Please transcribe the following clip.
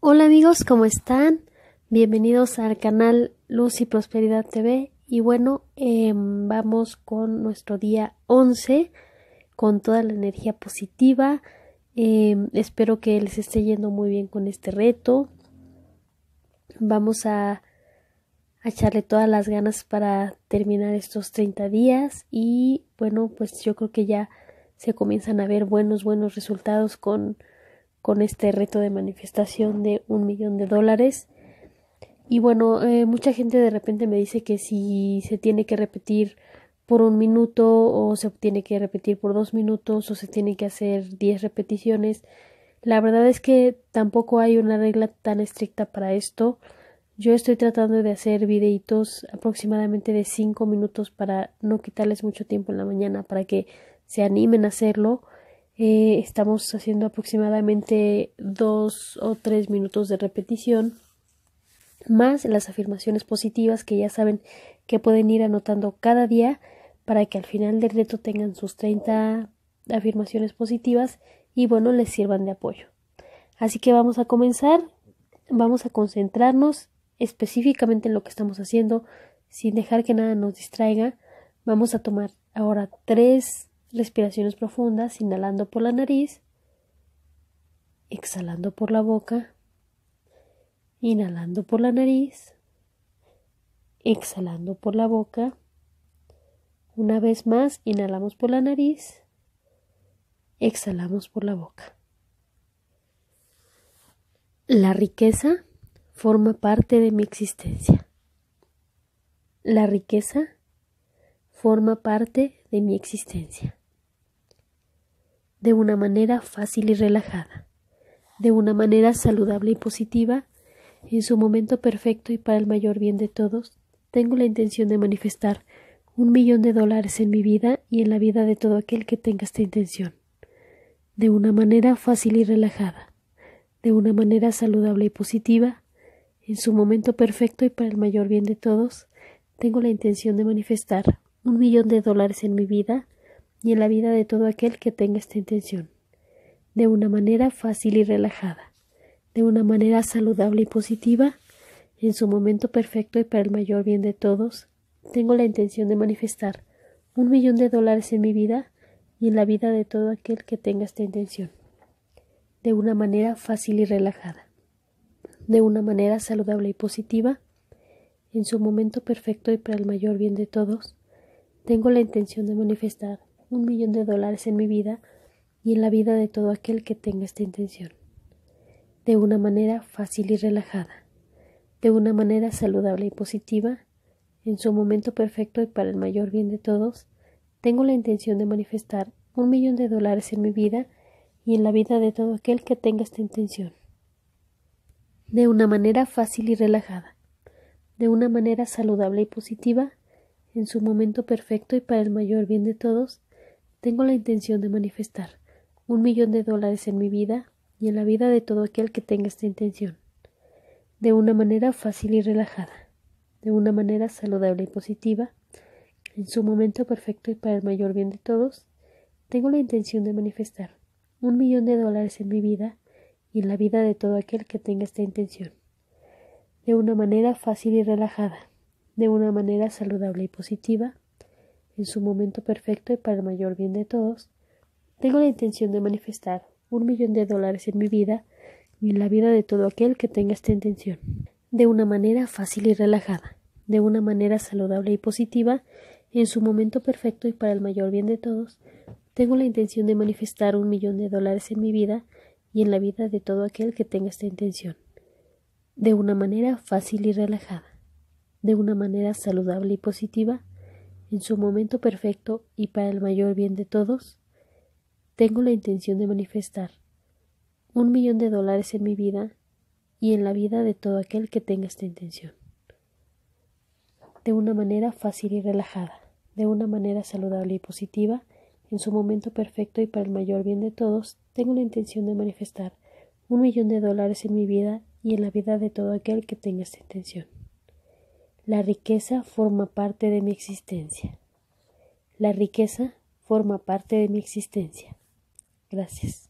Hola amigos, ¿cómo están? Bienvenidos al canal Luz y Prosperidad TV y bueno, vamos con nuestro día 11 con toda la energía positiva. Espero que les esté yendo muy bien con este reto. Vamos a echarle todas las ganas para terminar estos 30 días y bueno, pues yo creo que ya se comienzan a ver buenos resultados con este reto de manifestación de $1,000,000. Y bueno, mucha gente de repente me dice que si se tiene que repetir por 1 minuto o se tiene que repetir por 2 minutos o se tiene que hacer 10 repeticiones. La verdad es que tampoco hay una regla tan estricta para esto. Yo estoy tratando de hacer videitos aproximadamente de 5 minutos para no quitarles mucho tiempo en la mañana para que se animen a hacerlo. Estamos haciendo aproximadamente 2 o 3 minutos de repetición, más las afirmaciones positivas que ya saben que pueden ir anotando cada día para que al final del reto tengan sus 30 afirmaciones positivas y bueno, les sirvan de apoyo. Así que vamos a comenzar, vamos a concentrarnos específicamente en lo que estamos haciendo sin dejar que nada nos distraiga. Vamos a tomar ahora 3 respiraciones profundas, inhalando por la nariz, exhalando por la boca, inhalando por la nariz, exhalando por la boca. Una vez más, inhalamos por la nariz, exhalamos por la boca. La riqueza forma parte de mi existencia. La riqueza forma parte de mi existencia. De una manera fácil y relajada, de una manera saludable y positiva, en su momento perfecto y para el mayor bien de todos, tengo la intención de manifestar $1,000,000 en mi vida y en la vida de todo aquel que tenga esta intención. De una manera fácil y relajada, de una manera saludable y positiva, en su momento perfecto y para el mayor bien de todos, tengo la intención de manifestar $1,000,000 en mi vida y en la vida de todo aquel que tenga esta intención. De una manera fácil y relajada, de una manera saludable y positiva, en su momento perfecto y para el mayor bien de todos, tengo la intención de manifestar $1,000,000 en mi vida y en la vida de todo aquel que tenga esta intención. De una manera fácil y relajada, de una manera saludable y positiva, en su momento perfecto y para el mayor bien de todos, tengo la intención de manifestar $1,000,000 en mi vida y en la vida de todo aquel que tenga esta intención. De una manera fácil y relajada, de una manera saludable y positiva, en su momento perfecto y para el mayor bien de todos, tengo la intención de manifestar $1,000,000 en mi vida y en la vida de todo aquel que tenga esta intención. De una manera fácil y relajada, de una manera saludable y positiva, en su momento perfecto y para el mayor bien de todos, tengo la intención de manifestar $1,000,000 en mi vida y en la vida de todo aquel que tenga esta intención. De una manera fácil y relajada, de una manera saludable y positiva, en su momento perfecto y para el mayor bien de todos, tengo la intención de manifestar $1,000,000 en mi vida y en la vida de todo aquel que tenga esta intención. De una manera fácil y relajada, de una manera saludable y positiva, en su momento perfecto y para el mayor bien de todos, tengo la intención de manifestar $1,000,000 en mi vida y en la vida de todo aquel que tenga esta intención. De una manera fácil y relajada, de una manera saludable y positiva, en su momento perfecto y para el mayor bien de todos, tengo la intención de manifestar $1,000,000 en mi vida y en la vida de todo aquel que tenga esta intención. De una manera fácil y relajada, de una manera saludable y positiva, en su momento perfecto y para el mayor bien de todos, tengo la intención de manifestar $1,000,000 en mi vida y en la vida de todo aquel que tenga esta intención. De una manera fácil y relajada, de una manera saludable y positiva, en su momento perfecto y para el mayor bien de todos, tengo la intención de manifestar $1,000,000 en mi vida y en la vida de todo aquel que tenga esta intención. La riqueza forma parte de mi existencia. La riqueza forma parte de mi existencia. Gracias.